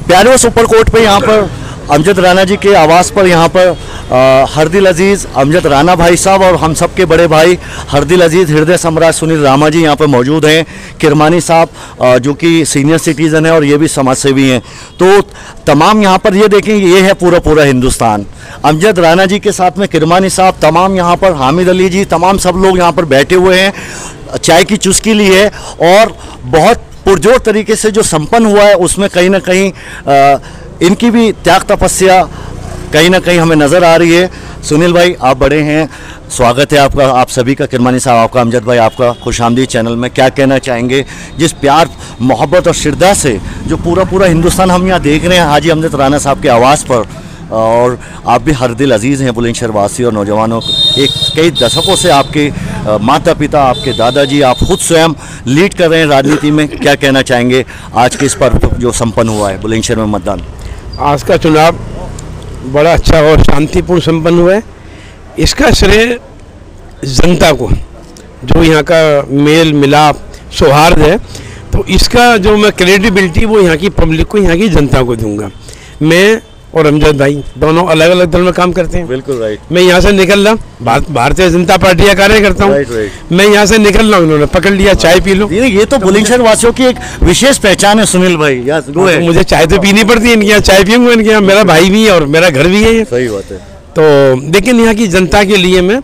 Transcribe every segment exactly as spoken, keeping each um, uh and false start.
प्यारे सुपरकोट पे यहाँ पर अमजद राना जी के आवास पर यहाँ पर हरदिल अजीज़ अमजद राना भाई साहब और हम सब के बड़े भाई हरदिल अजीज़ हृदय सम्राट सुनील रामा जी यहाँ पर मौजूद हैं। किरमानी साहब जो कि सीनियर सिटीज़न है और ये भी समाज सेवी हैं। तो तमाम यहाँ पर ये देखें, ये है पूरा पूरा हिंदुस्तान। अमजद राना जी के साथ में किरमानी साहब, तमाम यहाँ पर हामिद अली जी, तमाम सब लोग यहाँ पर बैठे हुए हैं, चाय की चुस्की ली है और बहुत पुरजोर तरीके से जो संपन्न हुआ है उसमें कहीं ना कहीं आ, इनकी भी त्याग तपस्या कहीं ना कहीं हमें नज़र आ रही है। सुनील भाई आप बड़े हैं, स्वागत है आपका, आप सभी का, किरमानी साहब आपका, अमजद भाई आपका खुशामदीद चैनल में। क्या कहना चाहेंगे जिस प्यार मोहब्बत और श्रद्धा से जो पूरा पूरा हिंदुस्तान हम यहाँ देख रहे हैं हाजी अमजद राना साहब के आवास पर, और आप भी हरदिल अजीज़ हैं बुलंदशहर वासी और नौजवानों, एक कई दशकों से आपके माता पिता, आपके दादाजी, आप खुद स्वयं लीड कर रहे हैं राजनीति में। क्या कहना चाहेंगे आज के इस पर्व जो संपन्न हुआ है बुलंदशहर में मतदान? आज का चुनाव बड़ा अच्छा और शांतिपूर्ण संपन्न हुआ है। इसका श्रेय जनता को, जो यहाँ का मेल मिलाप सौहार्द है, तो इसका जो मैं क्रेडिबिलिटी वो यहाँ की पब्लिक को, यहाँ की जनता को दूंगा। मैं और अमजद भाई दोनों अलग अलग दल में काम करते हैं। बिल्कुल राइट। मैं यहाँ से निकल रहा, भारतीय जनता पार्टी का कार्य करता हूँ, मैं यहाँ से निकल रहा हूँ, इन्होंने पकड़ लिया चाय पी लो। ये तो बुलंदशहर वासियों की एक विशेष पहचान है सुनील भाई। या तो मुझे चाय तो पीनी पड़ती है, इनके यहाँ चाय पीऊंगा, इनके यहाँ मेरा भाई भी है और मेरा घर भी है। सही बात है। तो लेकिन यहाँ की जनता के लिए मैं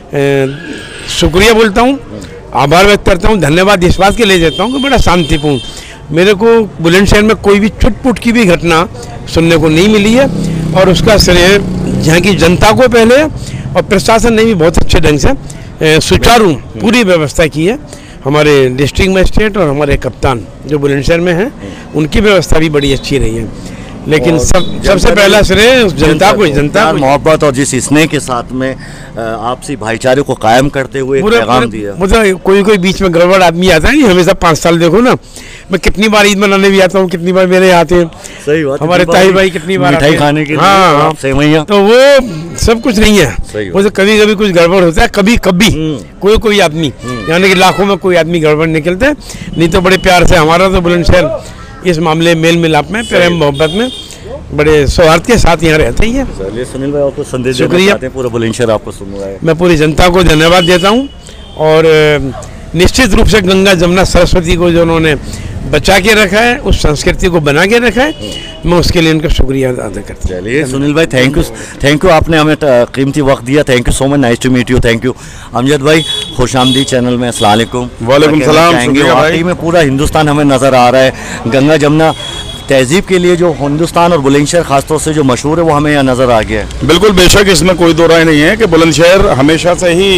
शुक्रिया बोलता हूँ, आभार व्यक्त करता हूँ, धन्यवाद इस बात के लिए देता हूँ कि बड़ा शांतिपूर्ण, मेरे को बुलंदशहर में कोई भी छुटपुट की भी घटना सुनने को नहीं मिली है। और उसका श्रेय यहाँ की जनता को पहले, और प्रशासन ने भी बहुत अच्छे ढंग से सुचारू पूरी व्यवस्था की है। हमारे डिस्ट्रिक्ट मजिस्ट्रेट और हमारे कप्तान जो बुलंदशहर में हैं, उनकी व्यवस्था भी बड़ी अच्छी रही है। लेकिन सब सबसे पहला श्रेय जनता को, जनता मोहब्बत और जिस स्नेह के साथ में आपसी भाईचारे को कायम करते हुए पैगाम दिया। मुझे कोई कोई बीच में गड़बड़ आदमी आता है, नहीं हमेशा पाँच साल देखो ना, मैं कितनी बार ईद मनाने भी आता हूँ, कितनी बार मेरे आते हैं। सही बात। हमारे ताई भाई कितनी बार मिठाई खाने के लिए, हाँ हाँ सेवइयां, तो वो सब कुछ नहीं है। मुझे कभी कभी कुछ गड़बड़ होता है, कभी कभी कोई कोई आदमी, यानी कि लाखों में कोई आदमी गड़बड़ निकलते हैं, नहीं तो बड़े प्यार से हमारा तो बुलंदशहर इस मामले मेल मिलाप में, प्रेम मोहब्बत में बड़े सौहार्द के साथ यहाँ रहते ही है। चलिए सुनील भाई आपको संदेश शुक्रिया, पूरा बुलंदशहर आपको सुन रहा है। मैं पूरी जनता को धन्यवाद देता हूँ और निश्चित रूप से गंगा जमुना सरस्वती को जो उन्होंने बचा के रखा है, उस संस्कृति को बना के रखा है, मैं उसके लिए उनका शुक्रिया अदा करता हूँ। चलिए सुनील भाई थैंक यू, थैंक यू, आपने हमें कीमती वक्त दिया, thank you so much, nice to meet you, thank you. Amjad भाई खुशामदीद चैनल में, अस्सलाम वालेकुम। वालेकुम सलाम। वाकई में पूरा हिंदुस्तान हमें नज़र आ रहा है, गंगा जमुना तहजीब के लिए जो हिंदुस्तान और बुलंदशहर खासतौर से जो मशहूर है वो हमें यहाँ नज़र आ गया है। बिल्कुल, बेशक इसमें कोई दो राय नहीं है कि बुलंदशहर हमेशा से ही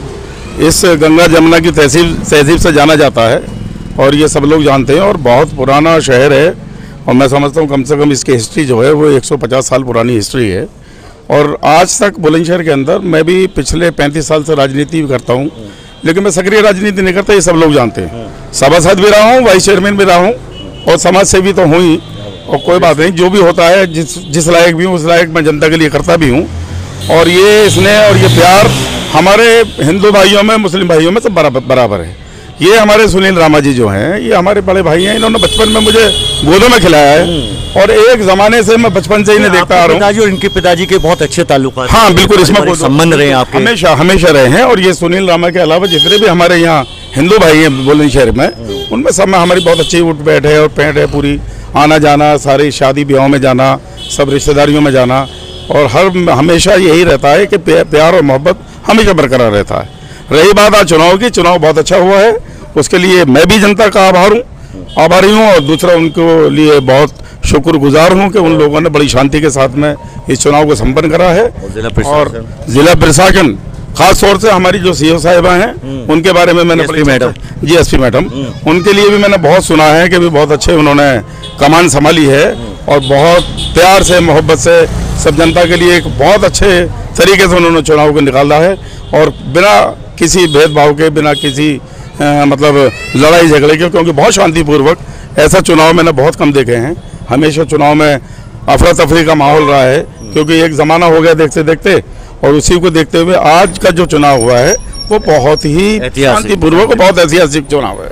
इस गंगा जमुना की तहजीब तहजीब से जाना जाता है और ये सब लोग जानते हैं, और बहुत पुराना शहर है। और मैं समझता हूँ कम से कम इसकी हिस्ट्री जो है वो एक सौ पचास साल पुरानी हिस्ट्री है। और आज तक बुलंदशहर के अंदर, मैं भी पिछले पैंतीस साल से राजनीति भी करता हूँ, लेकिन मैं सक्रिय राजनीति नहीं करता, ये सब लोग जानते हैं। सभासद भी रहा हूँ, वाइस चेयरमैन भी रहा हूँ और समाज सेवी तो हूँ ही। और कोई बात नहीं, जो भी होता है, जिस जिस लायक भी हूँ उस लायक मैं जनता के लिए करता भी हूँ। और ये स्नेह और ये प्यार हमारे हिंदू भाइयों में, मुस्लिम भाइयों में सब बराबर बराबर है। ये हमारे सुनील रामा जी जो हैं, ये हमारे बड़े भाई हैं, इन्होंने बचपन में मुझे गोदों में खिलाया है और एक जमाने से मैं बचपन से इन्हें देखता आ रहा हूँ। पिताजी और इनके पिताजी के बहुत अच्छे ताल्लुक। हाँ बिल्कुल, इसमें कोई संबंध रहे आपके, हमेशा हमेशा रहे हैं। और ये सुनील रामा के अलावा जितने भी हमारे यहाँ हिंदू भाई हैं बुलंदशहर में, उनमें सब में हमारी बहुत अच्छी उठ बैठ है और पैंट है, पूरी आना जाना, सारी शादी ब्याहों में जाना, सब रिश्तेदारियों में जाना, और हर हमेशा यही रहता है कि प्यार और मोहब्बत हमेशा बरकरार रहता है। रही बात आज चुनाव की, चुनाव बहुत अच्छा हुआ है, उसके लिए मैं भी जनता का आभार हूँ आभारी हूँ और दूसरा उनको लिए बहुत शुक्रगुजार हूँ कि उन लोगों ने बड़ी शांति के साथ में इस चुनाव को संपन्न करा है। और जिला प्रशासन खास तौर से हमारी जो सीओ साहिबा हैं, उनके बारे में मैंने madam ji S P madam, उनके लिए भी मैंने बहुत सुना है कि भी बहुत अच्छे उन्होंने कमान संभाली है और बहुत प्यार से, मोहब्बत से सब जनता के लिए एक बहुत अच्छे तरीके से उन्होंने चुनाव को निकाला है। और बिना किसी भेदभाव के, बिना किसी आ, मतलब लड़ाई झगड़े के, क्योंकि बहुत शांतिपूर्वक ऐसा चुनाव मैंने बहुत कम देखे हैं। हमेशा चुनाव में अफरा तफरी का माहौल रहा है, क्योंकि एक ज़माना हो गया देखते देखते, और उसी को देखते हुए आज का जो चुनाव हुआ है वो बहुत ही शांतिपूर्वक, बहुत ऐतिहासिक चुनाव है।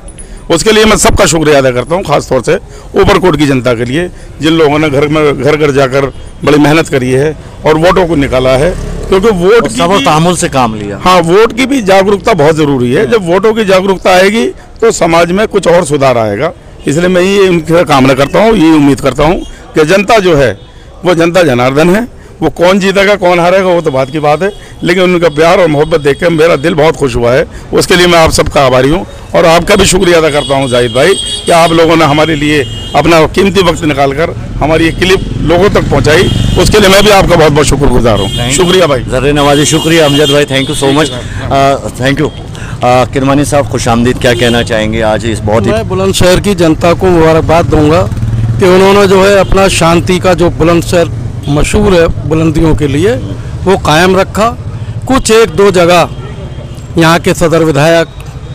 उसके लिए मैं सबका शुक्रिया अदा करता हूँ, खासतौर से ऊपरकोट की जनता के लिए, जिन लोगों ने घर में घर घर जाकर बड़ी मेहनत करी है और वोटों को निकाला है, क्योंकि वोट की सब्र तहम्मुल से काम लिया। हाँ, वोट की भी जागरूकता बहुत ज़रूरी है। जब वोटों की जागरूकता आएगी तो समाज में कुछ और सुधार आएगा। इसलिए मैं ये उनसे कामना करता हूँ, ये उम्मीद करता हूँ कि जनता जो है वो जनता जनार्दन है। वो कौन जीतेगा कौन हारेगा वो तो बात की बात है, लेकिन उनका प्यार और मोहब्बत देख कर मेरा दिल बहुत खुश हुआ है। उसके लिए मैं आप सबका आभारी हूँ और आपका भी शुक्रिया अदा करता हूँ जाहिद भाई, कि आप लोगों ने हमारे लिए अपना कीमती वक्त निकालकर हमारी ये क्लिप लोगों तक पहुँचाई। उसके लिए मैं भी आपका बहुत बहुत शुक्रगुजार हूँ। शुक्रिया भाई। ज़र्रे नवाजी, शुक्रिया अमजद भाई, thank you so much, thank you. Kirmani साहब, खुशामदीद, क्या कहना चाहेंगे आज इस बहुत ही। मैं बुलंदशहर की जनता को मुबारकबाद दूंगा कि उन्होंने जो है अपना शांति का जो बुलंदशहर मशहूर है बुलंदियों के लिए वो कायम रखा। कुछ एक दो जगह यहाँ के सदर विधायक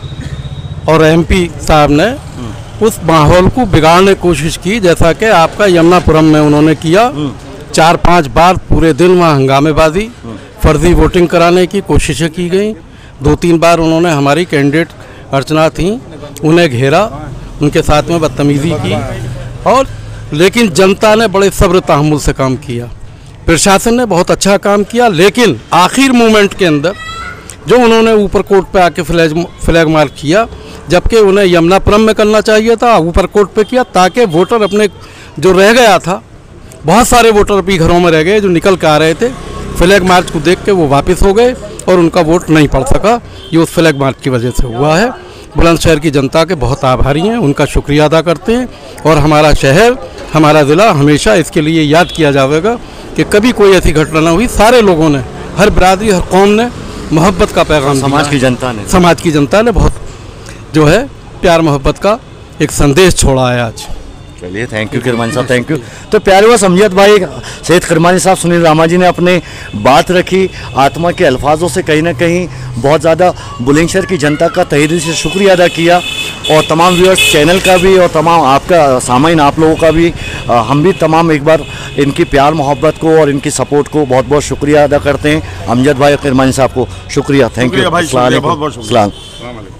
और एमपी साहब ने उस माहौल को बिगाड़ने की कोशिश की, जैसा कि आपका यमुनापुरम में उन्होंने किया। चार पांच बार पूरे दिन वहाँ हंगामेबाजी, फर्जी वोटिंग कराने की कोशिशें की गई। दो तीन बार उन्होंने हमारी कैंडिडेट अर्चना थी, उन्हें घेरा, उनके साथ में बदतमीजी की, और लेकिन जनता ने बड़े सब्र तहम्मुल से काम किया। प्रशासन ने बहुत अच्छा काम किया, लेकिन आखिर मोमेंट के अंदर जो उन्होंने ऊपरकोट पे आके फ्लैग फ्लैग मार्च किया, जबकि उन्हें यमुनापुरम में करना चाहिए था, ऊपरकोट पे किया, ताकि वोटर अपने जो रह गया था, बहुत सारे वोटर भी घरों में रह गए जो निकल के आ रहे थे, फ्लैग मार्च को देख के वो वापस हो गए और उनका वोट नहीं पड़ सका। ये उस फ्लैग मार्च की वजह से हुआ है। बुलंदशहर की जनता के बहुत आभारी हैं, उनका शुक्रिया अदा करते हैं, और हमारा शहर, हमारा ज़िला हमेशा इसके लिए याद किया जाएगा कि कभी कोई ऐसी घटना ना हुई। सारे लोगों ने, हर बिरादरी, हर कौम ने मोहब्बत का पैगाम, समाज की जनता ने समाज की जनता ने बहुत जो है प्यार मोहब्बत का एक संदेश छोड़ा है आज। चलिए, थैंक यू किरमानी साहब, थैंक यू। तो प्यारे व समझियत भाई, सैयद किरमानी साहब, सुनील रामा जी ने अपने बात रखी, आत्मा के अल्फाजों से कहीं ना कहीं बहुत ज़्यादा बुलंदशहर की जनता का तहे दिल से शुक्रिया अदा किया, और तमाम व्यूअर्स चैनल का भी और तमाम आपका सामाइन आप लोगों का भी, आ, हम भी तमाम एक बार इनकी प्यार मोहब्बत को और इनकी सपोर्ट को बहुत बहुत शुक्रिया अदा करते हैं। अमजद भाई और किरमानी साहब को शुक्रिया, थैंक यू। भाई, बहुत बहुत शुक्रिया।